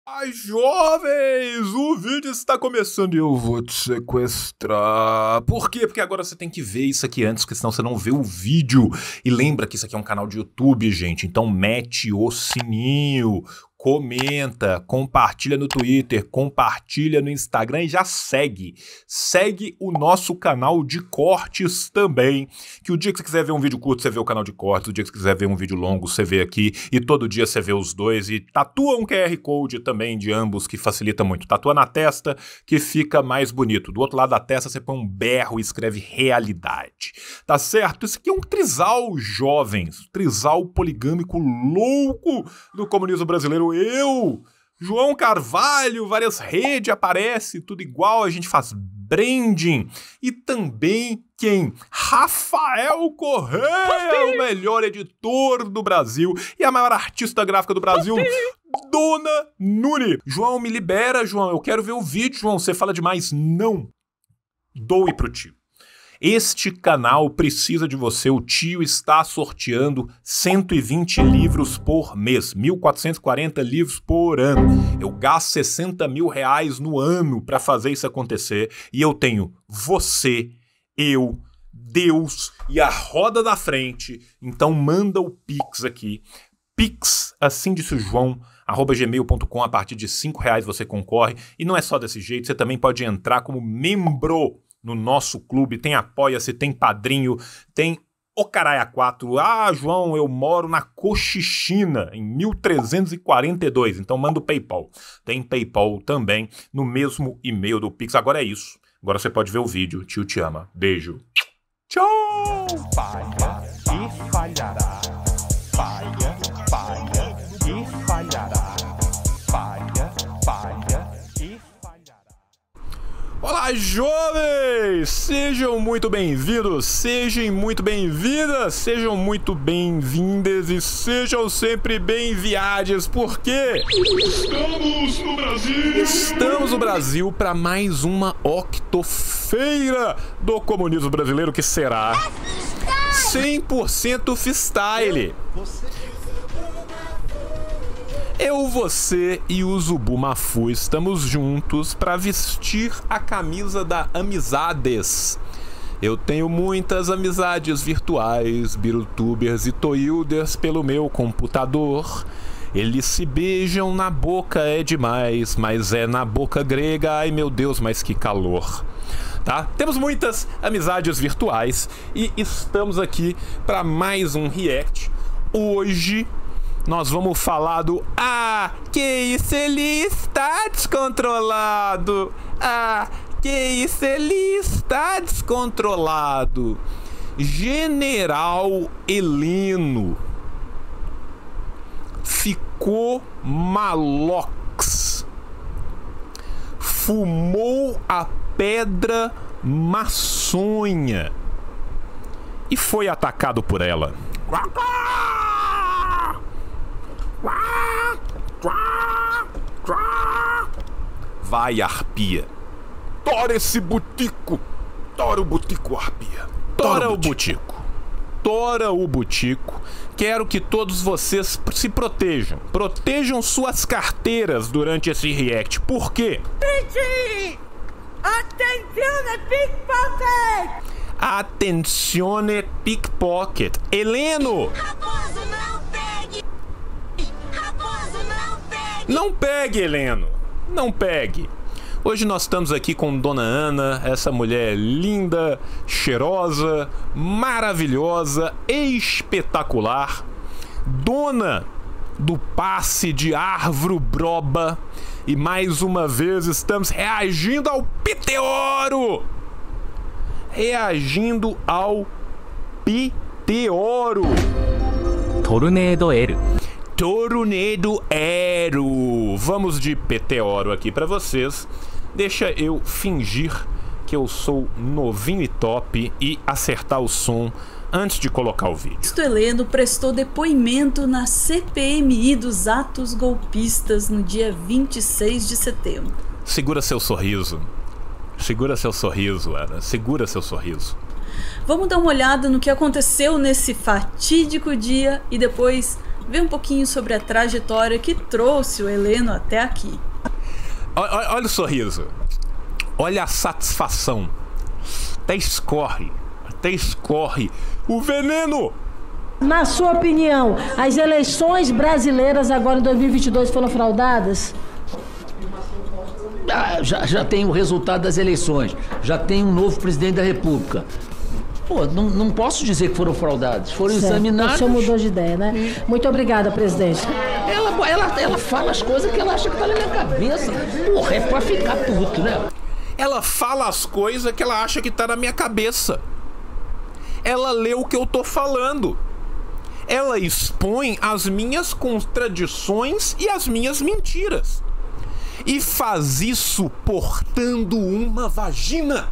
Ai, jovens, o vídeo está começando e eu vou te sequestrar. Por quê? Porque agora você tem que ver isso aqui antes, porque senão você não vê o vídeo. E lembra que isso aqui é um canal de YouTube, gente, então mete o sininho, comenta, compartilha no Twitter, compartilha no Instagram e já segue. Segue o nosso canal de cortes também, que o dia que você quiser ver um vídeo curto, você vê o canal de cortes, o dia que você quiser ver um vídeo longo, você vê aqui, e todo dia você vê os dois, e tatua um QR Code também de ambos, que facilita muito. Tatua na testa, que fica mais bonito. Do outro lado da testa, você põe um berro e escreve realidade. Tá certo? Isso aqui é um trisal, jovens, trisal poligâmico louco do comunismo brasileiro. Eu, João Carvalho, várias redes aparece, tudo igual, a gente faz branding. E também quem? Rafael Correia, o melhor editor do Brasil e a maior artista gráfica do Brasil, Dona Nuni. João, me libera, João, eu quero ver o vídeo, João, você fala demais. Não, doe pro tio. Este canal precisa de você, o tio está sorteando 120 livros por mês, 1.440 livros por ano. Eu gasto 60 mil reais no ano para fazer isso acontecer e eu tenho você, eu, Deus e a roda da frente, então manda o Pix aqui. Pix, assim disse o João, @gmail.com, a partir de R$5 você concorre e não é só desse jeito, você também pode entrar como membro no nosso clube, tem Apoia-se, tem Padrinho, tem o Caralho 4. Ah, João, eu moro na Cochichina, em 1342, então manda o PayPal. Tem PayPal também, no mesmo e-mail do Pix. Agora é isso. Agora você pode ver o vídeo. Tio te ama. Beijo. Tchau! Falha e falhará. Falha, falha e falhará. Falha, falha e falhará. Olá, jovens! Sejam muito bem-vindos, sejam muito bem-vindas, sejam muito bem-vindas e sejam sempre bem-viadas, porque Estamos no Brasil! estamos no Brasil para mais uma octofeira do comunismo brasileiro, que será 100% freestyle. Eu, você e o Zubumafu estamos juntos para vestir a camisa da amizades. Eu tenho muitas amizades virtuais, birutubers e toilders pelo meu computador. Eles se beijam na boca, é demais, mas é na boca grega, ai meu Deus, mas que calor. Tá? Temos muitas amizades virtuais e estamos aqui para mais um react. Hoje nós vamos falar do que isso, ele está descontrolado. Que isso, ele está descontrolado. General Heleno ficou malox. Fumou a pedra maçonha e foi atacado por ela. Vai, arpia. Tora esse butico. Tora o butico, arpia. Tora o butico. Tora o butico. Quero que todos vocês se protejam. Protejam suas carteiras durante esse react. Por quê? Attenzione pickpocket! Attenzione pickpocket. Heleno! Raposo, não pegue! Raposo, não pegue! Não pegue, Heleno. Não pegue. Hoje nós estamos aqui com Dona Ana, essa mulher linda, cheirosa, maravilhosa, espetacular, dona do passe de Arvro Broba. E mais uma vez estamos reagindo ao Piteoro. Reagindo ao Piteoro. Tornado Eru. Tornado Eru. Vamos de Piteoro aqui pra vocês. Deixa eu fingir que eu sou novinho e top e acertar o som antes de colocar o vídeo. Heleno prestou depoimento na CPMI dos atos golpistas no dia 26 de setembro. Segura seu sorriso. Segura seu sorriso, Ana. Segura seu sorriso. Vamos dar uma olhada no que aconteceu nesse fatídico dia e depois ver um pouquinho sobre a trajetória que trouxe o Heleno até aqui. Olha o sorriso. Olha a satisfação. Até escorre o veneno. Na sua opinião, as eleições brasileiras agora em 2022 foram fraudadas? Já tem o resultado das eleições, já tem um novo presidente da República. Pô, não posso dizer que foram fraudados, foram examinados. O senhor mudou de ideia, né? Muito obrigada, presidente. Ela fala as coisas que ela acha que tá na minha cabeça. Porra, é pra ficar puto, né? Ela fala as coisas que ela acha que tá na minha cabeça. Ela lê o que eu tô falando. Ela expõe as minhas contradições e as minhas mentiras. E faz isso portando uma vagina.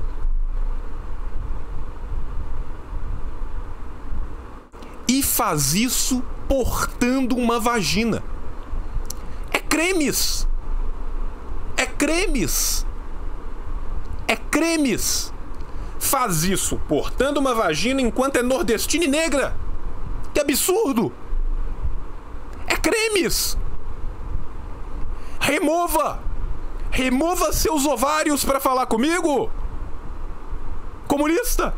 E faz isso portando uma vagina. É cremes. É cremes. É cremes. Faz isso portando uma vagina enquanto é nordestina e negra. Que absurdo. É cremes. Remova seus ovários para falar comigo. Comunista.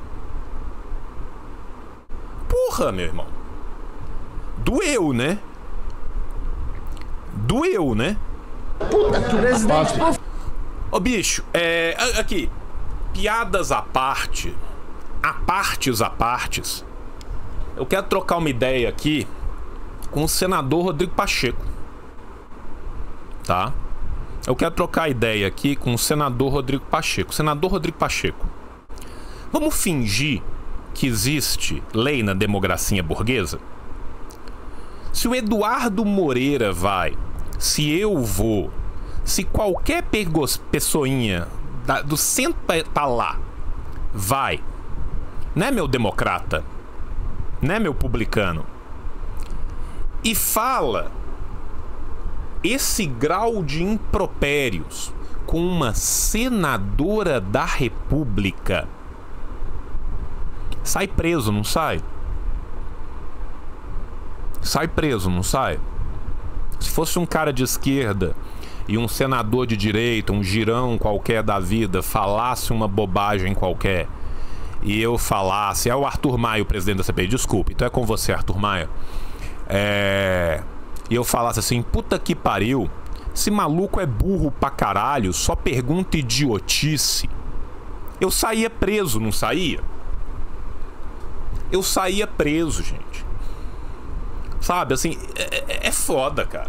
Porra, meu irmão. Doeu, né? Puta que presidente. Ô, bicho, aqui. Piadas à parte. Apartes. Eu quero trocar uma ideia aqui com o senador Rodrigo Pacheco. Tá? Eu quero trocar ideia aqui com o senador Rodrigo Pacheco. Senador Rodrigo Pacheco, vamos fingir que existe lei na democracia burguesa? Se o Eduardo Moreira vai, se eu vou, se qualquer pessoinha do centro pra lá vai, né, meu democrata, né, meu publicano, e fala esse grau de impropérios com uma senadora da República, sai preso, não sai? Sai preso, não sai? Se fosse um cara de esquerda e um senador de direita, um girão qualquer da vida, falasse uma bobagem qualquer, e eu falasse... É o Arthur Maia, o presidente da CPI, desculpe, então é com você, Arthur Maia. E eu falasse assim, puta que pariu, esse maluco é burro pra caralho, só pergunta idiotice. Eu saía preso, não saía? Eu saía preso, gente. Sabe, assim, é foda, cara.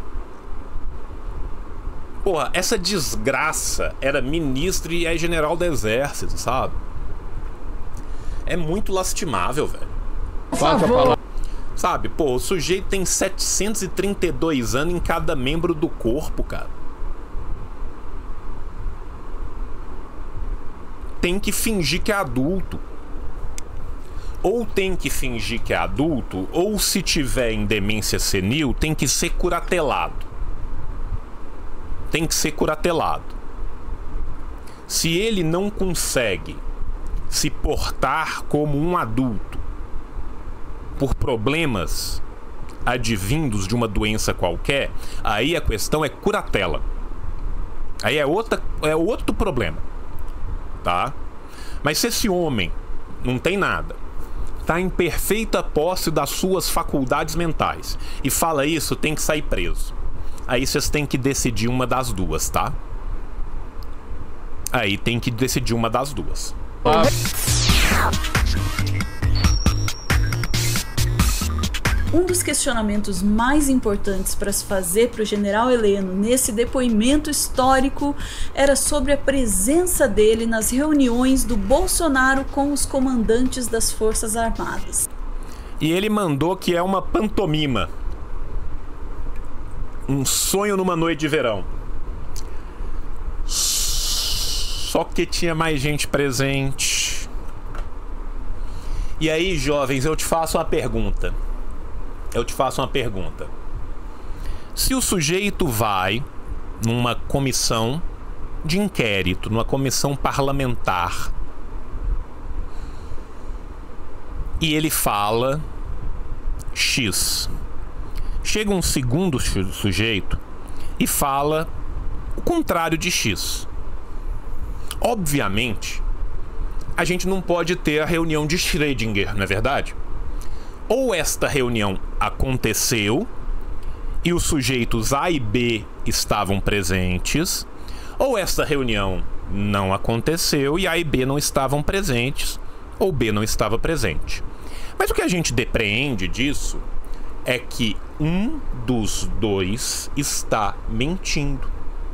Porra, essa desgraça era ministro e é general do exército, sabe? É muito lastimável, velho. Por favor. Sabe, pô, o sujeito tem 732 anos em cada membro do corpo, cara. Tem que fingir que é adulto. Ou tem que fingir que é adulto, ou se tiver em demência senil, tem que ser curatelado. Tem que ser curatelado. Se ele não consegue se portar como um adulto por problemas advindos de uma doença qualquer, aí a questão é curatela. Aí é outro problema, tá? Mas se esse homem não tem nada, tá em perfeita posse das suas faculdades mentais e fala isso, tem que sair preso. Aí vocês têm que decidir uma das duas, tá? Aí tem que decidir uma das duas. Um dos questionamentos mais importantes para se fazer para o general Heleno nesse depoimento histórico era sobre a presença dele nas reuniões do Bolsonaro com os comandantes das Forças Armadas. E ele mandou que é uma pantomima. Um sonho numa noite de verão. Só que tinha mais gente presente. E aí, jovens, eu te faço uma pergunta. Se o sujeito vai numa comissão de inquérito, numa comissão parlamentar, e ele fala X, chega um segundo sujeito e fala o contrário de X. Obviamente, a gente não pode ter a reunião de Schrödinger, não é verdade? Ou esta reunião aconteceu e os sujeitos A e B estavam presentes, ou esta reunião não aconteceu e A e B não estavam presentes, ou B não estava presente. Mas o que a gente depreende disso é que um dos dois está mentindo.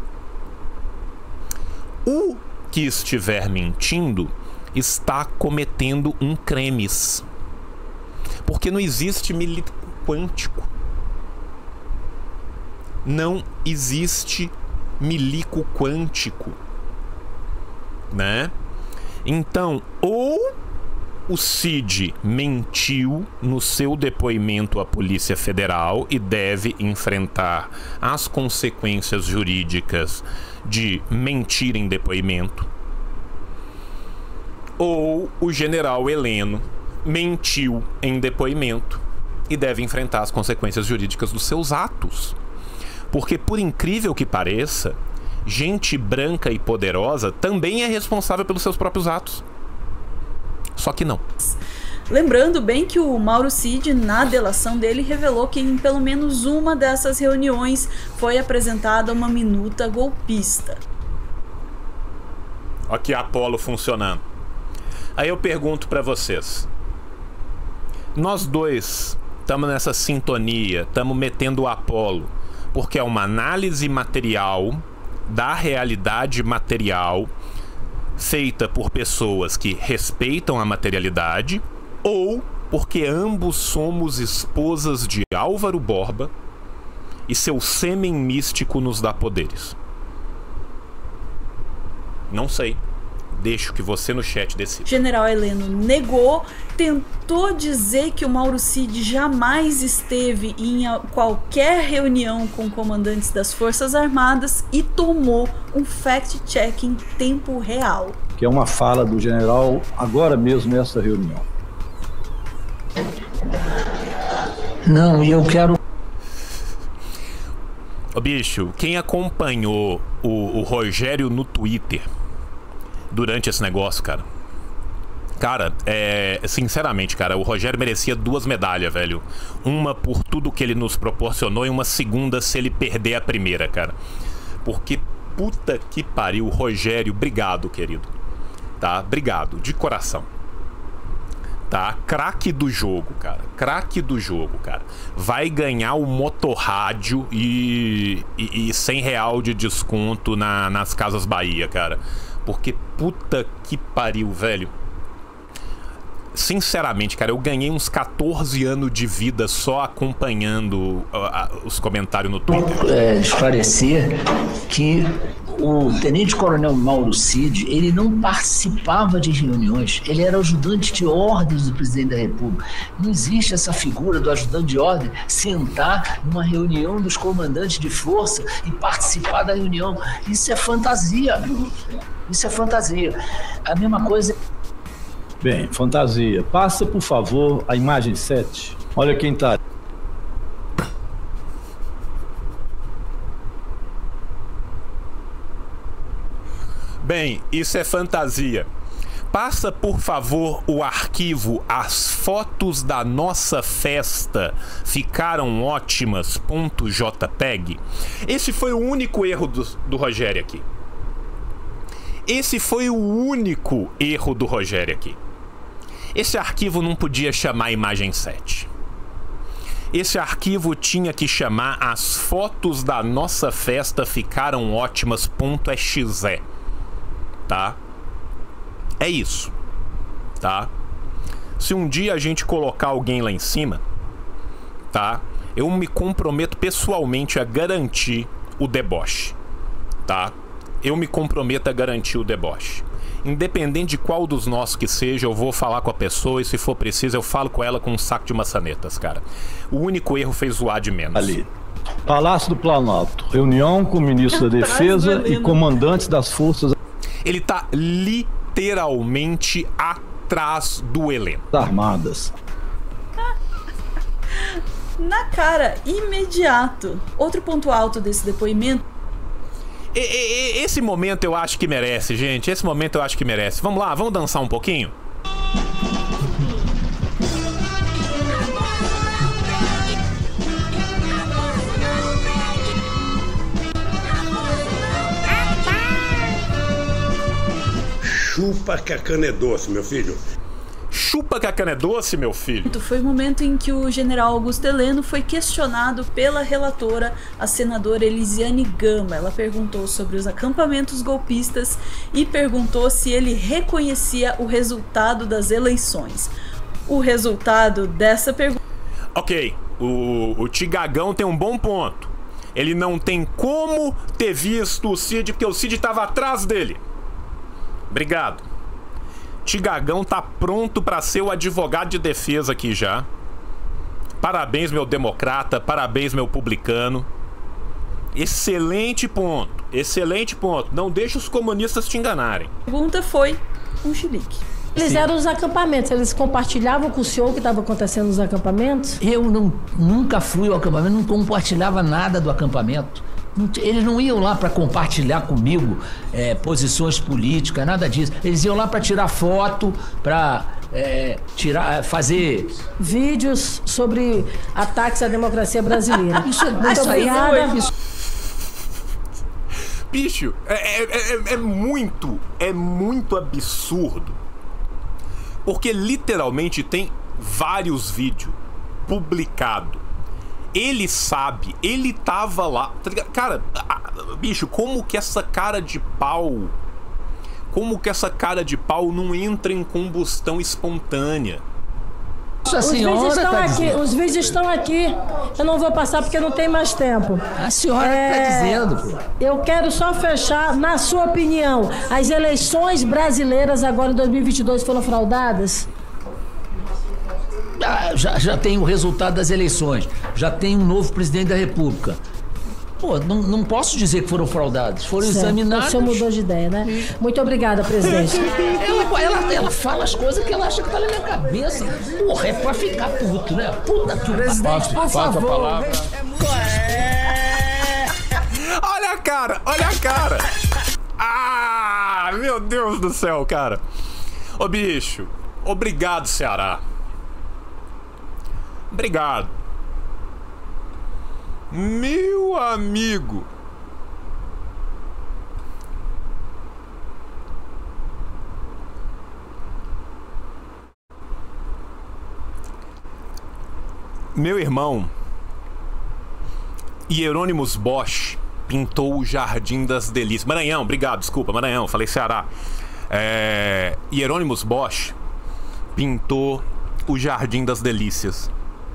O que estiver mentindo está cometendo um cremes. Porque não existe milico quântico. Não existe milico quântico, né? Então, ou o Cid mentiu no seu depoimento à Polícia Federal e deve enfrentar as consequências jurídicas de mentir em depoimento, ou o general Heleno mentiu em depoimento e deve enfrentar as consequências jurídicas dos seus atos. Porque, por incrível que pareça, gente branca e poderosa também é responsável pelos seus próprios atos. Só que não. Lembrando bem que o Mauro Cid, na delação dele, revelou que em pelo menos uma dessas reuniões foi apresentada uma minuta golpista. Aqui a Apolo funcionando. Aí eu pergunto pra vocês. Nós dois estamos nessa sintonia, estamos metendo o Apolo, porque é uma análise material da realidade material feita por pessoas que respeitam a materialidade, ou porque ambos somos esposas de Álvaro Borba e seu sêmen místico nos dá poderes? Não sei. Deixo que você no chat decida. General Heleno negou, tentou dizer que o Mauro Cid jamais esteve em qualquer reunião com comandantes das Forças Armadas e tomou um fact-check em tempo real. Que é uma fala do general agora mesmo nessa reunião. Não, e eu quero... Ô bicho, quem acompanhou o Rogério no Twitter durante esse negócio, cara, sinceramente, cara, o Rogério merecia 2 medalhas, velho. Uma por tudo que ele nos proporcionou e uma segunda se ele perder a primeira, cara. Porque puta que pariu, Rogério, obrigado, querido. Tá? Obrigado, de coração. Tá? Craque do jogo, cara. Craque do jogo, cara. Vai ganhar o motorrádio e R$100 de desconto nas Casas Bahia, cara. Porque puta que pariu, velho. Sinceramente, cara, eu ganhei uns 14 anos de vida só acompanhando os comentários no Twitter. Esclarecer que o tenente-coronel Mauro Cid, ele não participava de reuniões, ele era ajudante de ordens do presidente da República. Não existe essa figura do ajudante de ordem sentar numa reunião dos comandantes de força e participar da reunião. Isso é fantasia. Isso é fantasia. A mesma coisa... Bem, fantasia. Passa, por favor, a imagem 7. Olha quem tá. Bem, isso é fantasia. Passa, por favor, o arquivo As fotos da nossa festa ficaram ótimas .jpeg. Esse foi o único erro do Rogério aqui. Esse foi o único erro do Rogério aqui. Esse arquivo não podia chamar imagem 7. Esse arquivo tinha que chamar As fotos da nossa festa ficaram ótimas.exe. Tá? É isso. Tá? Se um dia a gente colocar alguém lá em cima, tá? Eu me comprometo pessoalmente a garantir o deboche. Tá? Eu me comprometo a garantir o deboche. Independente de qual dos nossos que seja, eu vou falar com a pessoa e se for preciso eu falo com ela com um saco de maçanetas, cara. O único erro foi zoar de menos. Ali. Palácio do Planalto. Reunião com o ministro da Defesa e comandantes das forças... Ele tá literalmente atrás do Heleno. Armadas. na cara, imediato. Outro ponto alto desse depoimento. Esse momento eu acho que merece, gente. Esse momento eu acho que merece. Vamos lá, vamos dançar um pouquinho? Chupa que a cana é doce, meu filho. Chupa que a cana é doce, meu filho. Foi o momento em que o general Augusto Heleno foi questionado pela relatora, a senadora Elisiane Gama. Ela perguntou sobre os acampamentos golpistas e perguntou se ele reconhecia o resultado das eleições. O resultado dessa pergunta... Ok, o Tigagão tem um bom ponto. Ele não tem como ter visto o Cid, porque o Cid estava atrás dele. Obrigado. Tigagão tá pronto pra ser o advogado de defesa aqui já. Parabéns, meu democrata. Parabéns, meu publicano. Excelente ponto. Excelente ponto. Não deixe os comunistas te enganarem. A pergunta foi um chilique. Eles eram os acampamentos, eles compartilhavam com o senhor o que estava acontecendo nos acampamentos? Eu nunca fui ao acampamento, não compartilhava nada do acampamento. Eles não iam lá para compartilhar comigo posições políticas, nada disso. Eles iam lá para tirar foto, para fazer vídeos sobre ataques à democracia brasileira. Muito obrigada. Bicho, é muito absurdo. Porque literalmente tem vários vídeos publicados. Ele sabe, ele tava lá, tá ligado? Cara, bicho, como que essa cara de pau não entra em combustão espontânea? Os vídeos estão aqui. Eu não vou passar porque não tem mais tempo. A senhora está dizendo. Eu quero só fechar, na sua opinião, as eleições brasileiras agora em 2022 foram fraudadas? Já tem o resultado das eleições, já tem um novo presidente da República. Pô, não posso dizer que foram fraudados, foram examinados. O senhor mudou de ideia, né? Muito obrigada, presidente. Ela fala as coisas que ela acha que tá na minha cabeça. Porra, é pra ficar puto, né? Puta que presidente, por favor. A palavra. Olha a cara, olha a cara. Ah, meu Deus do céu, cara. Ô, bicho, obrigado, Ceará. Obrigado. Meu amigo. Meu irmão Hieronymus Bosch pintou o Jardim das Delícias. Maranhão, obrigado, desculpa, Maranhão, falei Ceará. Hieronymus Bosch pintou o Jardim das Delícias,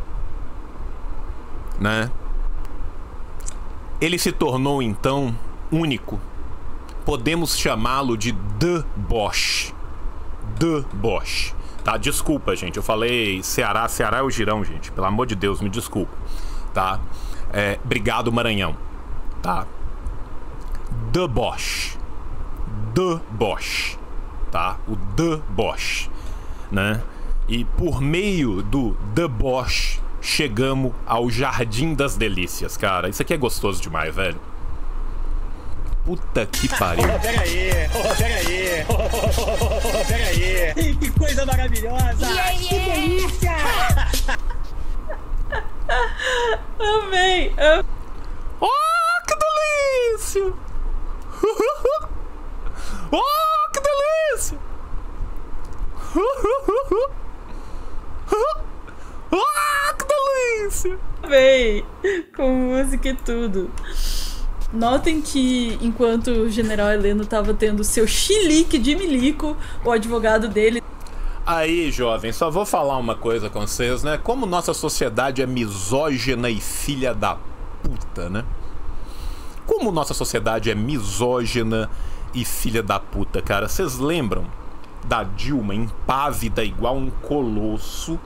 né? Ele se tornou então único. Podemos chamá-lo de The Bosch. The Bosch, tá? Desculpa, gente, eu falei Ceará, Ceará é o girão, gente. Pelo amor de Deus, me desculpa, tá? Obrigado, Maranhão, tá? The Bosch. The Bosch, tá? O The Bosch, né? E por meio do The Bosch chegamos ao Jardim das Delícias, cara. Isso aqui é gostoso demais, velho. Puta que pariu. Peraí. Que coisa maravilhosa. Que delícia. Amei. Oh, que delícia. Oh, que delícia. Ah, que delícia! Bem, com música e tudo. Notem que enquanto o general Heleno estava tendo seu chilique de milico, o advogado dele... Aí, jovem, só vou falar uma coisa com vocês, né? Como nossa sociedade é misógina e filha da puta, né? Como nossa sociedade é misógina e filha da puta, cara. Vocês lembram da Dilma impávida igual um colosso?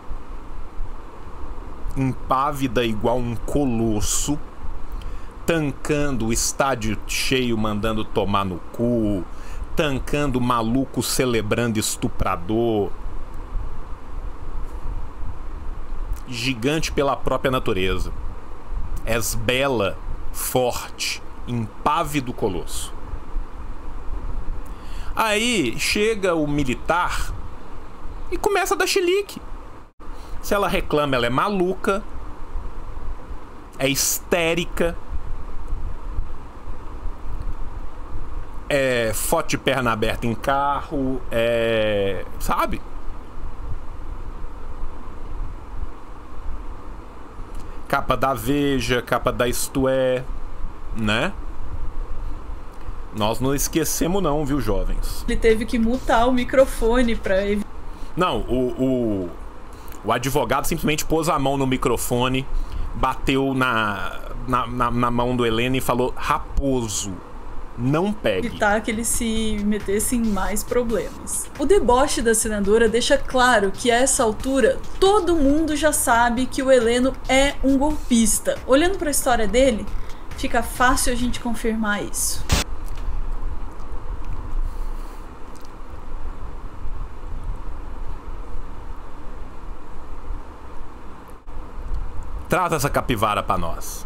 Impávida igual um colosso, tancando o estádio cheio, mandando tomar no cu, tancando maluco celebrando estuprador. gigante pela própria natureza. És bela, forte, impávido colosso. Aí chega o militar e começa a dar chilique. Se ela reclama, ela é maluca, é histérica, é foto de perna aberta em carro, sabe? Capa da Veja, capa da Isto É, né? Nós não esquecemos não, viu, jovens? Ele teve que mutar o microfone pra evitar. Não, o advogado simplesmente pôs a mão no microfone, bateu na mão do Heleno e falou: Raposo, não pegue. Evitar que ele se metesse em mais problemas. O deboche da senadora deixa claro que a essa altura todo mundo já sabe que o Heleno é um golpista. Olhando para a história dele, fica fácil a gente confirmar isso. Traz essa capivara pra nós.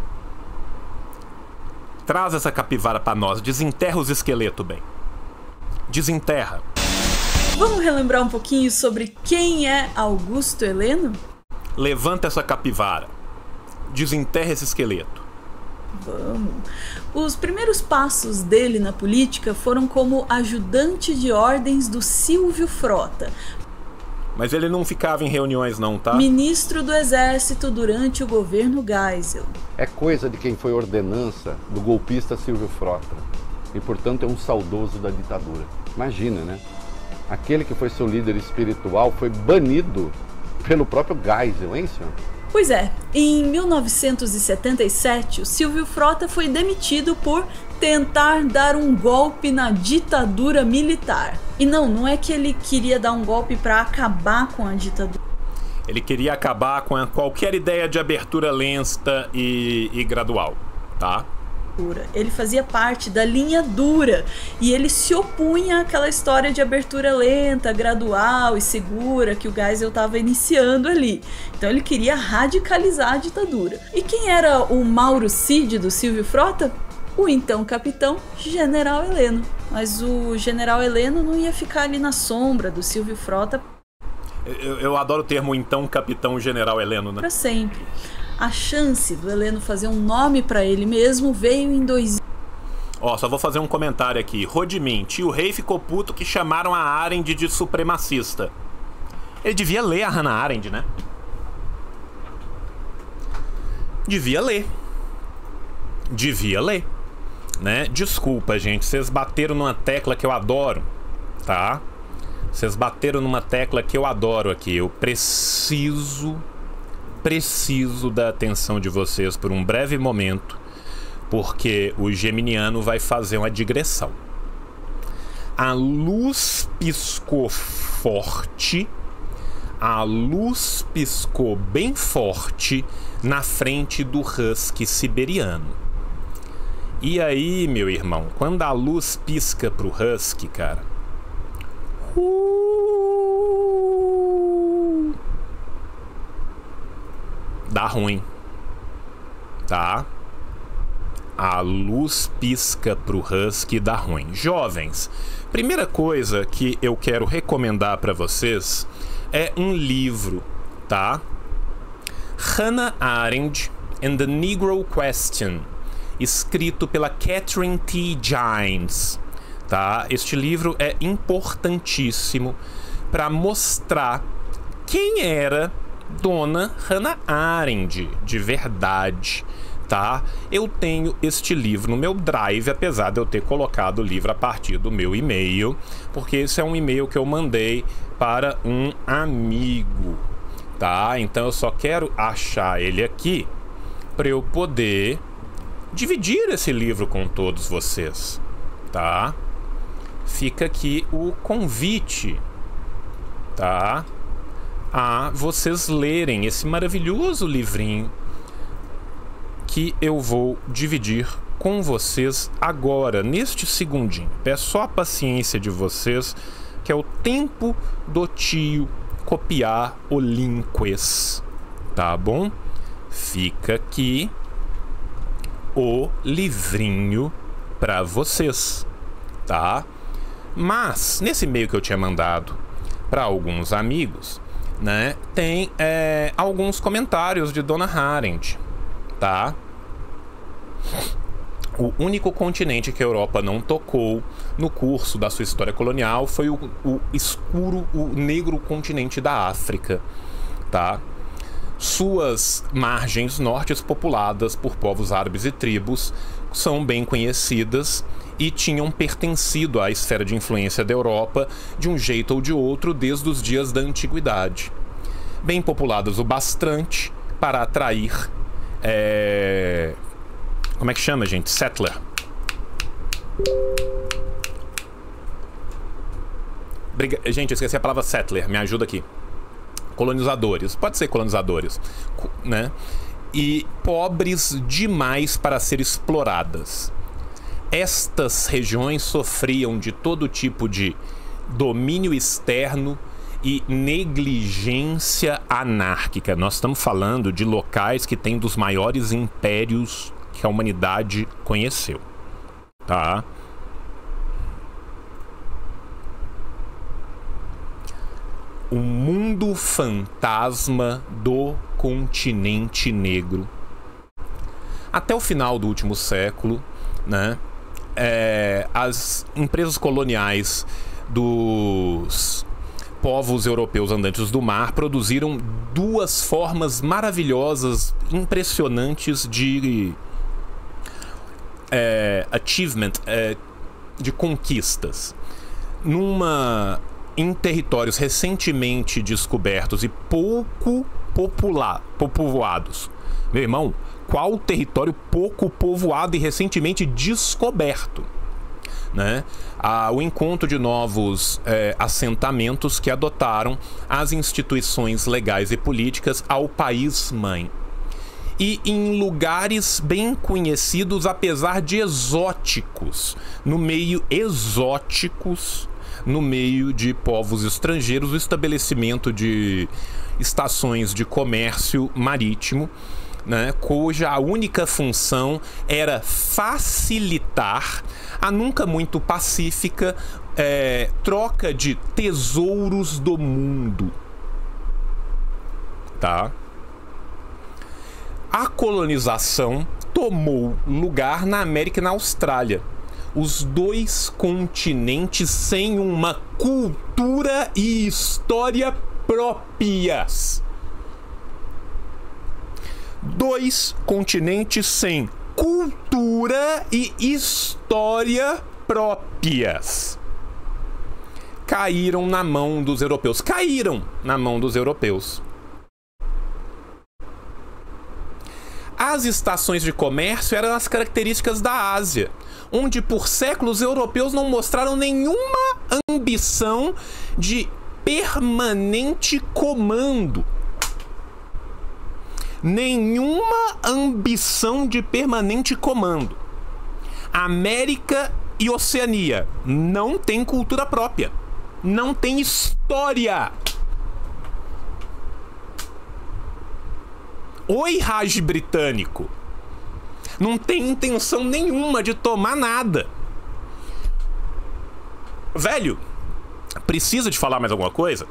Traz essa capivara pra nós. Desenterra os esqueletos, bem. Desenterra. Vamos relembrar um pouquinho sobre quem é Augusto Heleno? Levanta essa capivara. Desenterra esse esqueleto. Vamos. Os primeiros passos dele na política foram como ajudante de ordens do Silvio Frota. Mas ele não ficava em reuniões não, tá? Ministro do Exército durante o governo Geisel. É coisa de quem foi ordenança do golpista Silvio Frota. E, portanto, é um saudoso da ditadura. Imagina, né? Aquele que foi seu líder espiritual foi banido pelo próprio Geisel, hein, senhor? Pois é, em 1977, o Silvio Frota foi demitido por tentar dar um golpe na ditadura militar. E não é que ele queria dar um golpe para acabar com a ditadura. Ele queria acabar com qualquer ideia de abertura lenta e gradual, tá? Ele fazia parte da linha dura e ele se opunha àquela história de abertura lenta, gradual e segura que o Geisel estava iniciando ali. Então ele queria radicalizar a ditadura. E quem era o Mauro Cid do Silvio Frota? O então capitão General Heleno. Mas o General Heleno não ia ficar ali na sombra do Silvio Frota. Eu adoro o termo então capitão General Heleno, né? Para sempre. A chance do Heleno fazer um nome pra ele mesmo veio em 2000. Ó, só vou fazer um comentário aqui. Rodmin, tio rei ficou puto que chamaram a Arendt de supremacista. Ele devia ler a Hannah Arendt, né? Devia ler, né? Desculpa, gente, vocês bateram numa tecla que eu adoro, tá? Vocês bateram numa tecla que eu adoro aqui. Eu preciso da atenção de vocês por um breve momento, porque o geminiano vai fazer uma digressão. A luz piscou forte, a luz piscou bem forte na frente do husky siberiano. E aí, meu irmão, quando a luz pisca pro husky, cara, dá ruim, tá? A luz pisca pro husky, dá ruim. Jovens, primeira coisa que eu quero recomendar para vocês é um livro, tá? Hannah Arendt and the Negro Question, escrito pela Catherine T. Gines, tá? Este livro é importantíssimo para mostrar quem era Dona Hannah Arendt de verdade, tá? Eu tenho este livro no meu drive, apesar de eu ter colocado o livro a partir do meu e-mail, porque esse é um e-mail que eu mandei para um amigo, tá? Então eu só quero achar ele aqui para eu poder dividir esse livro com todos vocês, tá? Fica aqui o convite, tá? A vocês lerem esse maravilhoso livrinho que eu vou dividir com vocês agora, neste segundinho. Peço só a paciência de vocês, que é o tempo do tio copiar o links, tá bom? Fica aqui o livrinho para vocês, tá? Mas nesse e-mail que eu tinha mandado para alguns amigos, né, tem alguns comentários de Dona Arendt, tá? O único continente que a Europa não tocou no curso da sua história colonial foi o negro continente da África, tá? Suas margens nortes populadas por povos árabes e tribos são bem conhecidas e tinham pertencido à esfera de influência da Europa de um jeito ou de outro desde os dias da antiguidade. Bem populadas o bastante para atrair como é que chama, gente? Settler. Gente, eu esqueci a palavra settler, me ajuda aqui. Colonizadores, pode ser colonizadores, né? E pobres demais para ser exploradas. Estas regiões sofriam de todo tipo de domínio externo e negligência anárquica. Nós estamos falando de locais que têm dos maiores impérios que a humanidade conheceu, tá? O mundo fantasma do continente negro. Até o final do último século, né, as empresas coloniais dos povos europeus andantes do mar produziram duas formas maravilhosas, impressionantes de achievement, de conquistas. Em territórios recentemente descobertos e pouco povoados. Meu irmão, qual território pouco povoado e recentemente descoberto? Né? O encontro de novos assentamentos que adotaram as instituições legais e políticas ao país-mãe. E em lugares bem conhecidos, apesar de exóticos, no meio de povos estrangeiros, o estabelecimento de estações de comércio marítimo, né, cuja a única função era facilitar a nunca muito pacífica troca de tesouros do mundo, tá? A colonização tomou lugar na América e na Austrália. Os dois continentes sem uma cultura e história próprias. Dois continentes sem cultura e história próprias. Caíram na mão dos europeus. As estações de comércio eram as características da Ásia, onde por séculos os europeus não mostraram nenhuma ambição de permanente comando. América e Oceania não tem cultura própria, não tem história. Oi, Raj britânico. Não tem intenção nenhuma de tomar nada. Velho, precisa de falar mais alguma coisa?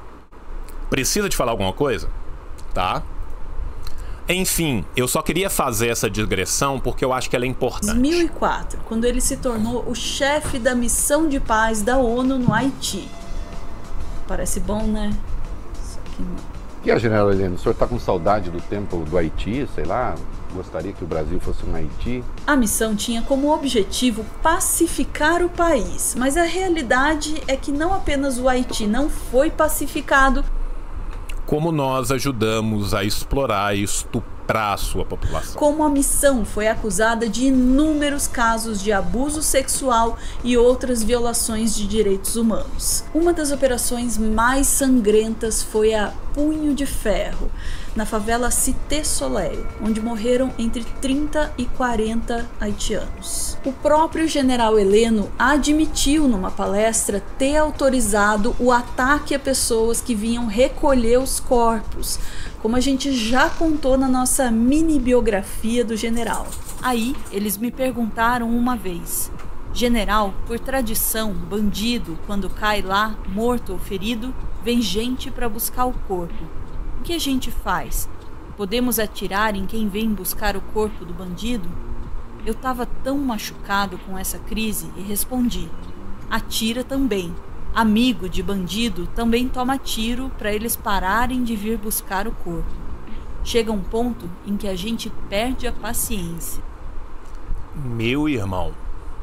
Tá? Enfim, eu só queria fazer essa digressão porque eu acho que ela é importante. 2004, quando ele se tornou o chefe da missão de paz da ONU no Haiti. Parece bom, né? Só que não. E a General Helena, o senhor está com saudade do tempo do Haiti, sei lá? Gostaria que o Brasil fosse um Haiti? A missão tinha como objetivo pacificar o país, mas a realidade é que não apenas o Haiti não foi pacificado, como nós ajudamos a explorar e estuprar a sua população. Como a missão foi acusada de inúmeros casos de abuso sexual e outras violações de direitos humanos. Uma das operações mais sangrentas foi a punho de ferro, na favela Cité Soleil, onde morreram entre 30 e 40 haitianos. O próprio general Heleno admitiu numa palestra ter autorizado o ataque a pessoas que vinham recolher os corpos, como a gente já contou na nossa mini biografia do general. Aí, eles me perguntaram uma vez: general, por tradição, bandido, quando cai lá, morto ou ferido, vem gente para buscar o corpo. O que a gente faz? Podemos atirar em quem vem buscar o corpo do bandido? Eu estava tão machucado com essa crise e respondi: atira também. Amigo de bandido também toma tiro para eles pararem de vir buscar o corpo. Chega um ponto em que a gente perde a paciência. Meu irmão.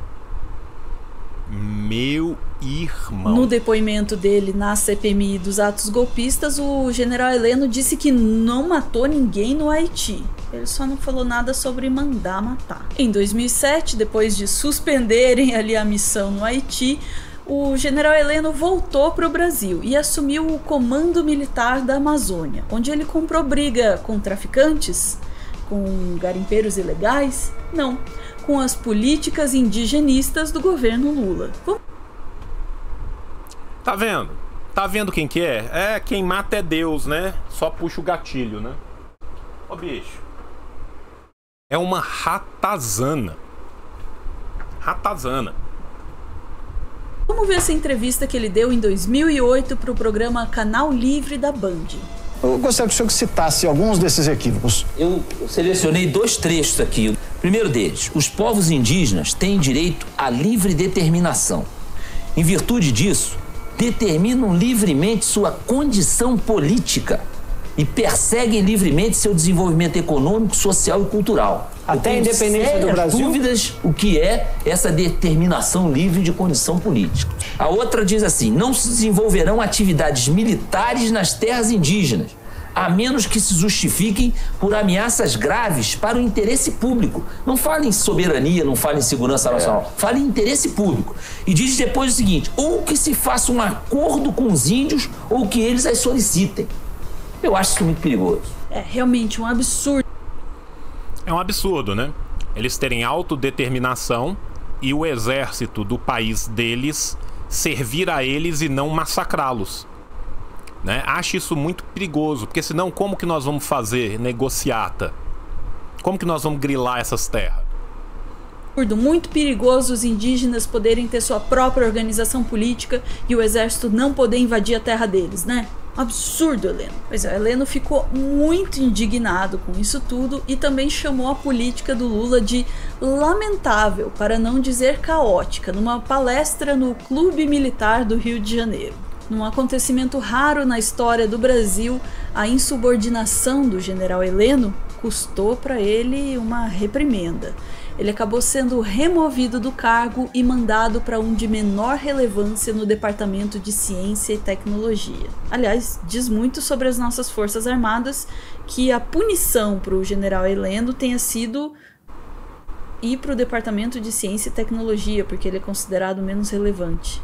No depoimento dele na CPMI dos atos golpistas, o general Heleno disse que não matou ninguém no Haiti. Ele só não falou nada sobre mandar matar. Em 2007, depois de suspenderem ali a missão no Haiti, o general Heleno voltou para o Brasil e assumiu o Comando Militar da Amazônia, onde ele comprou briga com traficantes, com garimpeiros ilegais? Não, com as políticas indigenistas do governo Lula. Tá vendo? Tá vendo quem que é? É, quem mata é Deus, né? Só puxa o gatilho, né? Ô, bicho. É uma ratazana. Ratazana. Vamos ver essa entrevista que ele deu em 2008 para o programa Canal Livre da Band. Eu gostaria que o senhor citasse alguns desses equívocos. Eu selecionei 2 trechos aqui. Primeiro deles: os povos indígenas têm direito à livre determinação. Em virtude disso, determinam livremente sua condição política e perseguem livremente seu desenvolvimento econômico, social e cultural. Até a independência do Brasil? Dúvidas o que é essa determinação livre de condição política. A outra diz assim: não se desenvolverão atividades militares nas terras indígenas, a menos que se justifiquem por ameaças graves para o interesse público. Não fala em soberania, não fala em segurança nacional, fala em interesse público. E diz depois o seguinte: ou que se faça um acordo com os índios, ou que eles as solicitem. Eu acho isso muito perigoso. É realmente um absurdo. É um absurdo, né? Eles terem autodeterminação e o exército do país deles servir a eles e não massacrá-los, né? Acho isso muito perigoso, porque senão como que nós vamos fazer negociata? Como que nós vamos grilar essas terras? Muito perigoso os indígenas poderem ter sua própria organização política e o exército não poder invadir a terra deles, né? Absurdo, Heleno. Pois é, Heleno ficou muito indignado com isso tudo e também chamou a política do Lula de lamentável, para não dizer caótica, numa palestra no Clube Militar do Rio de Janeiro. Num acontecimento raro na história do Brasil, a insubordinação do general Heleno custou para ele uma reprimenda. Ele acabou sendo removido do cargo e mandado para um de menor relevância no Departamento de Ciência e Tecnologia. Aliás, diz muito sobre as nossas Forças Armadas que a punição para o general Heleno tenha sido ir para o Departamento de Ciência e Tecnologia, porque ele é considerado menos relevante.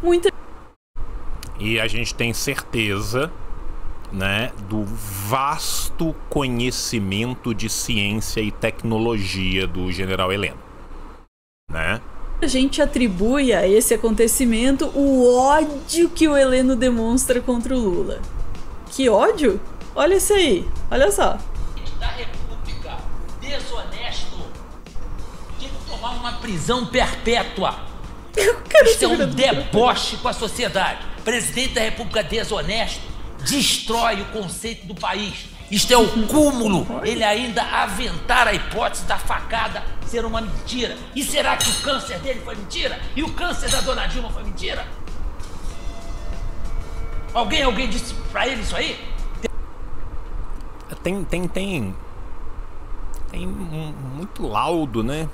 E a gente tem certeza, né, do vasto conhecimento de ciência e tecnologia do general Heleno, né? A gente atribui a esse acontecimento o ódio que o Heleno demonstra contra o Lula. Que ódio? Olha isso aí, olha só. Da República, desonesto, tinha que tomar uma prisão perpétua. Isso é um deboche com a sociedade. Presidente da República desonesto destrói o conceito do país. Isto é o cúmulo. Ele ainda aventar a hipótese da facada ser uma mentira. E será que o câncer dele foi mentira? E o câncer da dona Dilma foi mentira? Alguém disse pra ele isso aí? Tem muito laudo, né?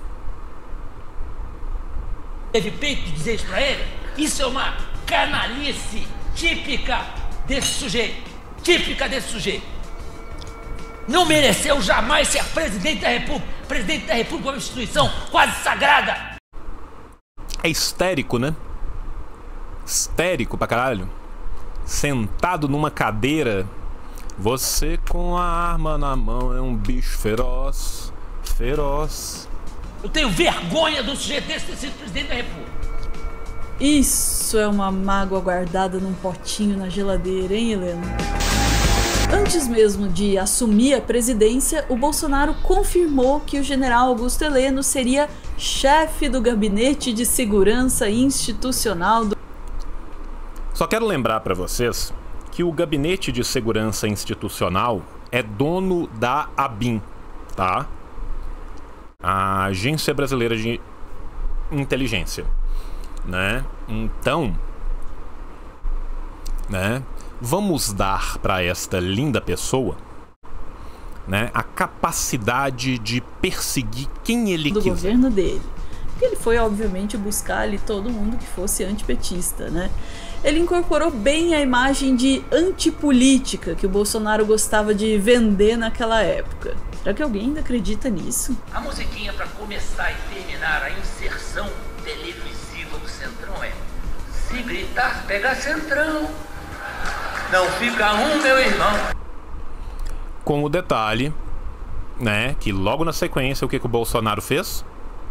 Teve peito de dizer isso pra ele? Isso é uma canalice típica desse sujeito. Típica desse sujeito. Não mereceu jamais ser presidente da República. Presidente da República é uma instituição quase sagrada. É histérico, né? Histérico pra caralho. Sentado numa cadeira Você com a arma na mão é um bicho feroz, feroz. Eu tenho vergonha do sujeito desse ter sido presidente da República. Isso é uma mágoa guardada num potinho na geladeira, hein, Heleno? Antes mesmo de assumir a presidência, o Bolsonaro confirmou que o general Augusto Heleno seria chefe do Gabinete de Segurança Institucional do... Só quero lembrar para vocês que o Gabinete de Segurança Institucional é dono da ABIN, tá? A Agência Brasileira de Inteligência, né? Então, né, vamos dar para esta linda pessoa, né, a capacidade de perseguir quem ele do quiser. Governo dele. Ele foi, obviamente, buscar ali todo mundo que fosse antipetista, né? Ele incorporou bem a imagem de antipolítica que o Bolsonaro gostava de vender naquela época. Será que alguém ainda acredita nisso? A musiquinha para começar e terminar a inserção televisiva do Centrão é: se gritar, pega Centrão, não fica um, meu irmão. Com o detalhe, né, que logo na sequência o que o Bolsonaro fez?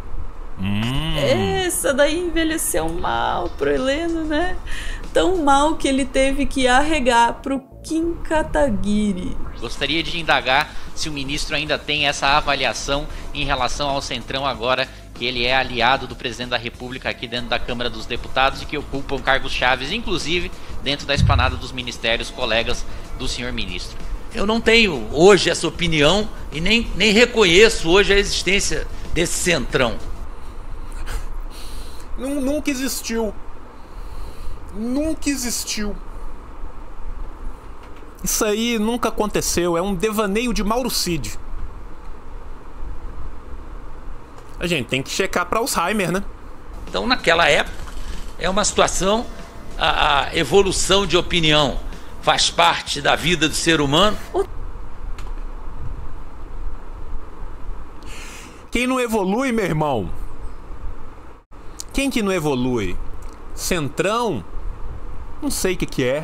Essa daí envelheceu mal pro Heleno, né? Tão mal que ele teve que arregar pro Kim Kataguiri. Gostaria de indagar se o ministro ainda tem essa avaliação em relação ao Centrão agora que ele é aliado do presidente da República aqui dentro da Câmara dos Deputados e que ocupam cargos chaves, inclusive dentro da esplanada dos ministérios, colegas do senhor ministro. Eu não tenho hoje essa opinião e nem reconheço hoje a existência desse Centrão. Nunca existiu. Nunca existiu. Isso aí nunca aconteceu. É um devaneio de Mauro Cid. A gente tem que checar para Alzheimer, né? Então, naquela época, é uma situação, a evolução de opinião faz parte da vida do ser humano. Quem não evolui, meu irmão? Quem que não evolui? Centrão? Não sei o que é.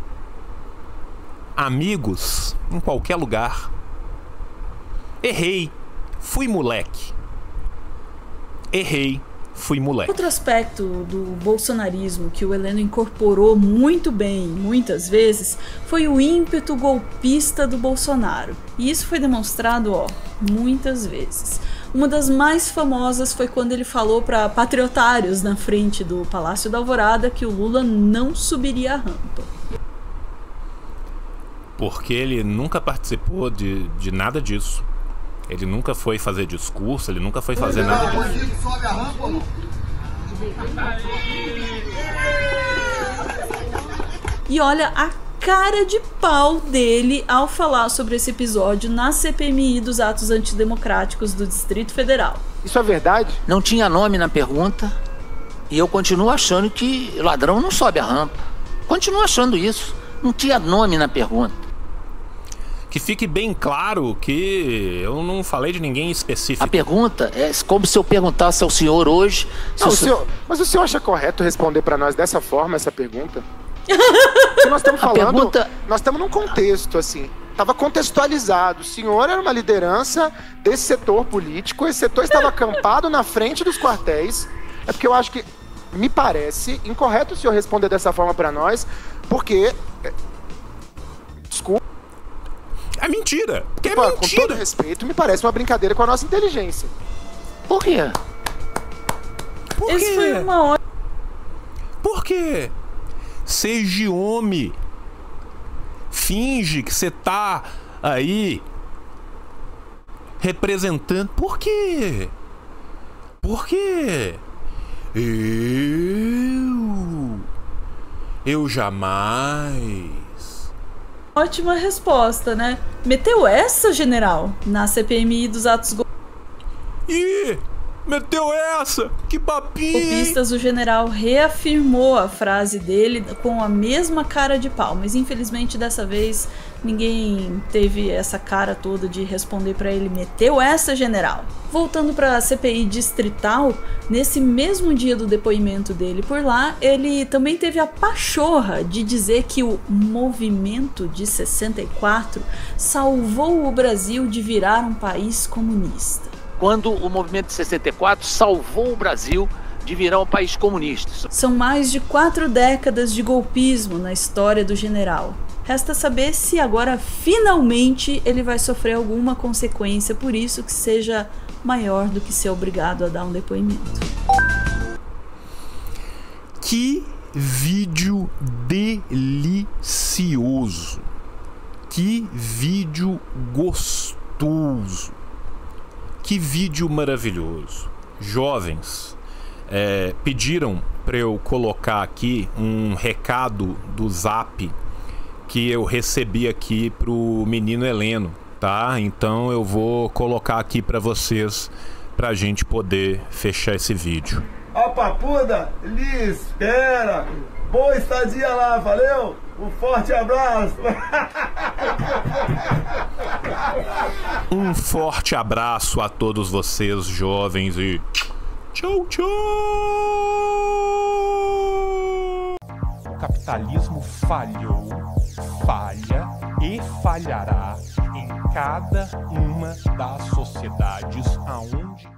Amigos? Em qualquer lugar. Errei. Fui moleque. Errei. Fui moleque. Outro aspecto do bolsonarismo que o Heleno incorporou muito bem, muitas vezes, foi o ímpeto golpista do Bolsonaro. E isso foi demonstrado, muitas vezes. Uma das mais famosas foi quando ele falou para patriotários na frente do Palácio da Alvorada que o Lula não subiria a rampa. Porque ele nunca participou de nada disso. Ele nunca foi fazer discurso, ele nunca foi fazer nada disso. Sobe a rampa ou não? E olha a cara de pau dele ao falar sobre esse episódio na CPMI dos atos antidemocráticos do Distrito Federal. Isso é verdade? Não tinha nome na pergunta e eu continuo achando que ladrão não sobe a rampa. Continuo achando isso. Não tinha nome na pergunta. Que fique bem claro que eu não falei de ninguém específico. A pergunta é como se eu perguntasse ao senhor hoje... Não, mas o senhor acha correto responder para nós dessa forma essa pergunta? Se nós estamos falando, nós estamos num contexto, assim, estava contextualizado. O senhor era uma liderança desse setor político, esse setor estava acampado na frente dos quartéis. É porque eu acho que, me parece incorreto o senhor responder dessa forma para nós, porque... Desculpa. É mentira! Porque é mentira! Com todo respeito, me parece uma brincadeira com a nossa inteligência. Por quê? Por Esse quê? foi uma hora. Por quê? Seja homem. Finge que você tá aí representando. Por quê? Por quê? Eu jamais. Ótima resposta, né? Meteu essa, general, na CPMI dos atos... Ih, meteu essa? Que papel! golpistas, o general reafirmou a frase dele com a mesma cara de pau, mas infelizmente dessa vez ninguém teve essa cara toda de responder pra ele. Meteu essa, general. Voltando pra CPI distrital, nesse mesmo dia do depoimento dele por lá, ele também teve a pachorra de dizer que o movimento de 64 salvou o Brasil de virar um país comunista. Quando o movimento de 64 salvou o Brasil de virar um país comunista. São mais de 4 décadas de golpismo na história do general. Resta saber se agora finalmente ele vai sofrer alguma consequência por isso que seja maior do que ser obrigado a dar um depoimento. Que vídeo delicioso. Que vídeo gostoso. Que vídeo maravilhoso. Jovens, pediram para eu colocar aqui um recado do Zap que eu recebi aqui pro menino Heleno, tá? Então eu vou colocar aqui para vocês, pra gente poder fechar esse vídeo. Ó, Papuda, Liz, Pera, boa estadia lá, valeu? Um forte abraço. Um forte abraço a todos vocês, jovens, e tchau, tchau! O capitalismo falhou, falha e falhará em cada uma das sociedades aonde